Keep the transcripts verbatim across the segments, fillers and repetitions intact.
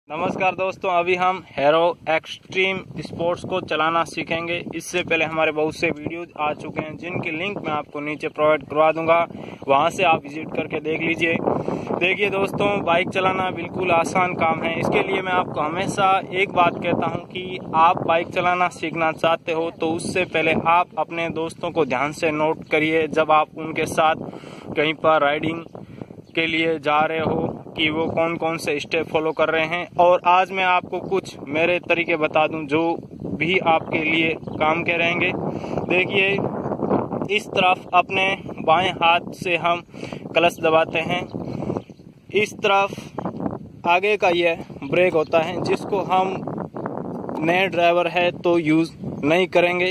नमस्कार दोस्तों, अभी हम हेरो एक्सट्रीम स्पोर्ट्स को चलाना सीखेंगे। इससे पहले हमारे बहुत से वीडियोज आ चुके हैं जिनकी लिंक मैं आपको नीचे प्रोवाइड करवा दूंगा, वहां से आप विजिट करके देख लीजिए। देखिए दोस्तों, बाइक चलाना बिल्कुल आसान काम है। इसके लिए मैं आपको हमेशा एक बात कहता हूं कि आप बाइक चलाना सीखना चाहते हो तो उससे पहले आप अपने दोस्तों को ध्यान से नोट करिए। जब आप उनके साथ कहीं पर राइडिंग के लिए जा रहे हो कि वो कौन कौन से स्टेप फॉलो कर रहे हैं। और आज मैं आपको कुछ मेरे तरीके बता दूं जो भी आपके लिए काम के रहेंगे। देखिए, इस तरफ अपने बाएं हाथ से हम क्लच दबाते हैं। इस तरफ आगे का ये ब्रेक होता है जिसको हम नए ड्राइवर है तो यूज नहीं करेंगे।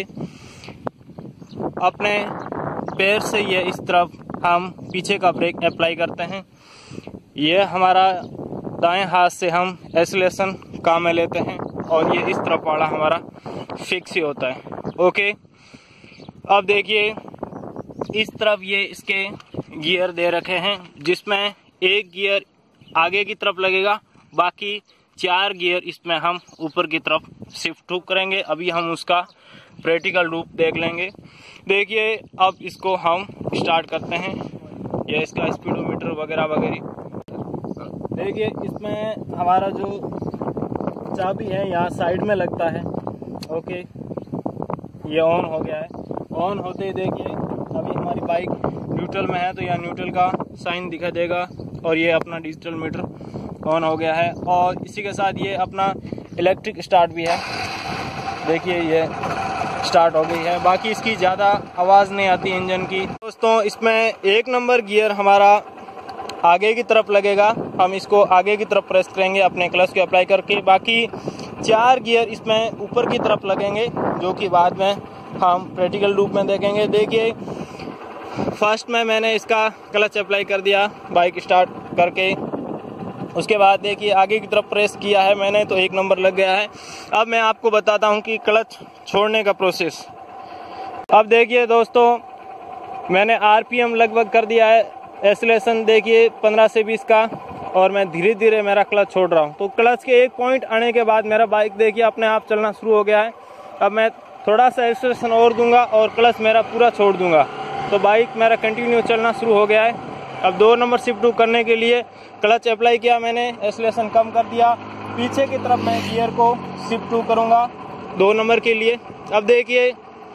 अपने पैर से ये इस तरफ हम पीछे का ब्रेक अप्लाई करते हैं। ये हमारा दाएं हाथ से हम एक्सीलरेशन काम में लेते हैं और ये इस तरफ वाला हमारा फिक्स ही होता है। ओके, अब देखिए, इस तरफ ये इसके गियर दे रखे हैं जिसमें एक गियर आगे की तरफ लगेगा, बाकी चार गियर इसमें हम ऊपर की तरफ शिफ्ट करेंगे। अभी हम उसका प्रैक्टिकल रूप देख लेंगे। देखिए, अब इसको हम स्टार्ट करते हैं। ये इसका स्पीडोमीटर वगैरह वगैरह। देखिए, इसमें हमारा जो चाबी है यहाँ साइड में लगता है। ओके, ये ऑन हो गया है। ऑन होते ही देखिए, अभी हमारी बाइक न्यूट्रल में है तो यहाँ न्यूट्रल का साइन दिखा देगा और ये अपना डिजिटल मीटर ऑन हो गया है। और इसी के साथ ये अपना इलेक्ट्रिक स्टार्ट भी है। देखिए, ये स्टार्ट हो गई है। बाकी इसकी ज़्यादा आवाज़ नहीं आती इंजन की। दोस्तों, इसमें एक नंबर गियर हमारा आगे की तरफ लगेगा। हम इसको आगे की तरफ प्रेस करेंगे अपने क्लच को अप्लाई करके। बाकी चार गियर इसमें ऊपर की तरफ लगेंगे जो कि बाद में हम प्रैक्टिकल रूप में देखेंगे। देखिए, फर्स्ट में मैंने इसका क्लच अप्लाई कर दिया बाइक स्टार्ट करके। उसके बाद देखिए, आगे की तरफ प्रेस किया है मैंने तो एक नंबर लग गया है। अब मैं आपको बताता हूं कि क्लच छोड़ने का प्रोसेस। अब देखिए दोस्तों, मैंने आरपीएम लगभग कर दिया है। एक्सीलरेशन देखिए पंद्रह से बीस का, और मैं धीरे धीरे मेरा क्लच छोड़ रहा हूं। तो क्लच के एक पॉइंट आने के बाद मेरा बाइक देखिए अपने आप चलना शुरू हो गया है। अब मैं थोड़ा सा एक्सीलरेशन और दूंगा और क्लच मेरा पूरा छोड़ दूंगा तो बाइक मेरा कंटिन्यू चलना शुरू हो गया है। अब दो नंबर शिफ्ट टू करने के लिए क्लच अप्लाई किया मैंने, एक्सीलरेशन कम कर दिया। पीछे की तरफ मैं गियर को शिफ्ट टू करूंगा दो नंबर के लिए। अब देखिए,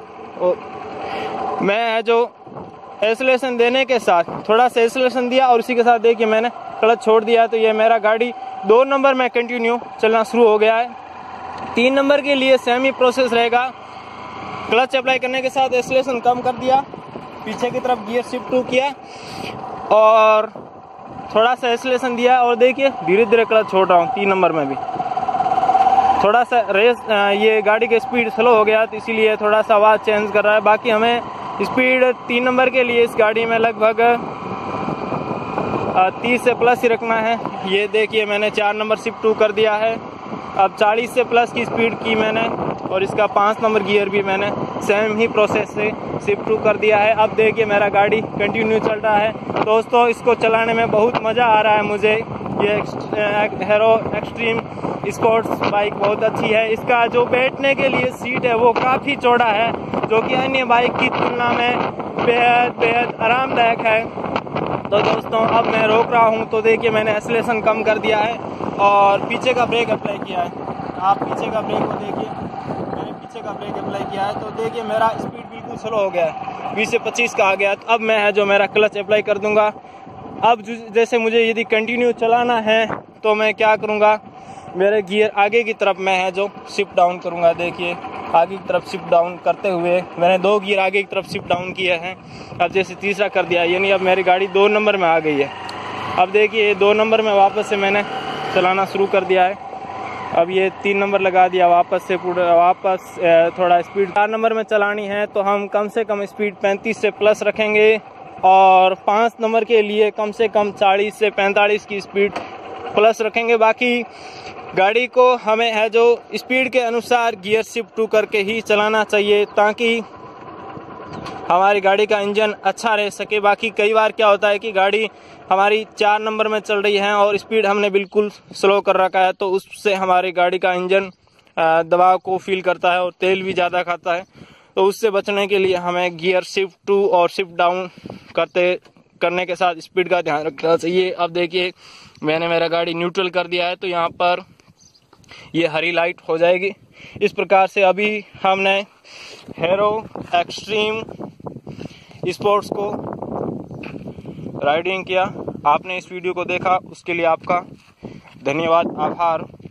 मैं जो एक्सीलरेशन देने के साथ थोड़ा सा एक्सीलरेशन दिया और उसी के साथ देखिए मैंने क्लच छोड़ दिया तो ये मेरा गाड़ी दो नंबर में कंटिन्यू चलना शुरू हो गया है। तीन नंबर के लिए सेम ही प्रोसेस रहेगा। क्लच अप्लाई करने के साथ एक्सीलरेशन कम कर दिया, पीछे की तरफ गियर शिफ्ट टू किया और थोड़ा सा एक्सीलरेशन दिया और देखिए धीरे धीरे क्लच छोड़ रहा हूँ। तीन नंबर में भी थोड़ा सा रेस, ये गाड़ी की स्पीड स्लो हो गया तो इसीलिए थोड़ा सा आवाज़ चेंज कर रहा है। बाकी हमें स्पीड तीन नंबर के लिए इस गाड़ी में लगभग तीस से प्लस ही रखना है। ये देखिए, मैंने चार नंबर शिफ्ट टू कर दिया है। अब चालीस से प्लस की स्पीड की मैंने और इसका पाँच नंबर गियर भी मैंने सेम ही प्रोसेस से शिफ्ट टू कर दिया है। अब देखिए मेरा गाड़ी कंटिन्यू चल रहा है। दोस्तों, इसको चलाने में बहुत मज़ा आ रहा है मुझे। ये हेरो एक्सट्रीम स्पोर्ट्स बाइक बहुत अच्छी है। इसका जो बैठने के लिए सीट है वो काफ़ी चौड़ा है जो कि अन्य बाइक की तुलना में बेहद बेहद आरामदायक है। तो दोस्तों, अब मैं रोक रहा हूं तो देखिए मैंने एक्सीलरेशन कम कर दिया है और पीछे का ब्रेक अप्लाई किया है। आप पीछे का ब्रेक को देखिए, मैंने पीछे का ब्रेक अप्लाई किया है तो देखिए मेरा स्पीड बिल्कुल स्लो हो गया है, बीस से पच्चीस का आ गया। तो अब मैं है जो मेरा क्लच अप्लाई कर दूंगा। अब जैसे मुझे यदि कंटिन्यू चलाना है तो मैं क्या करूँगा, मेरे गियर आगे की तरफ मैं है जो शिफ्ट डाउन करूँगा। देखिए, आगे की तरफ शिफ्ट डाउन करते हुए मैंने दो गियर आगे की तरफ शिफ्ट डाउन किए हैं। अब जैसे तीसरा कर दिया, यानी अब मेरी गाड़ी दो नंबर में आ गई है। अब देखिए, दो नंबर में वापस से मैंने चलाना शुरू कर दिया है। अब ये तीन नंबर लगा दिया, वापस से पूरा वापस थोड़ा स्पीड चार नंबर में चलानी है तो हम कम से कम स्पीड पैंतीस से प्लस रखेंगे और पाँच नंबर के लिए कम से कम चालीस से पैंतालीस की स्पीड प्लस रखेंगे। बाकी गाड़ी को हमें है जो स्पीड के अनुसार गियर शिफ्ट टू करके ही चलाना चाहिए ताकि हमारी गाड़ी का इंजन अच्छा रह सके। बाकी कई बार क्या होता है कि गाड़ी हमारी चार नंबर में चल रही है और स्पीड हमने बिल्कुल स्लो कर रखा है, तो उससे हमारी गाड़ी का इंजन दबाव को फील करता है और तेल भी ज़्यादा खाता है। तो उससे बचने के लिए हमें गियर शिफ्ट टू और शिफ्ट डाउन करते करने के साथ स्पीड का ध्यान रखना चाहिए। अब देखिए मैंने मेरा गाड़ी न्यूट्रल कर दिया है, तो यहाँ पर ये हरी लाइट हो जाएगी। इस प्रकार से अभी हमने हीरो एक्सट्रीम स्पोर्ट्स को राइडिंग किया। आपने इस वीडियो को देखा उसके लिए आपका धन्यवाद, आभार।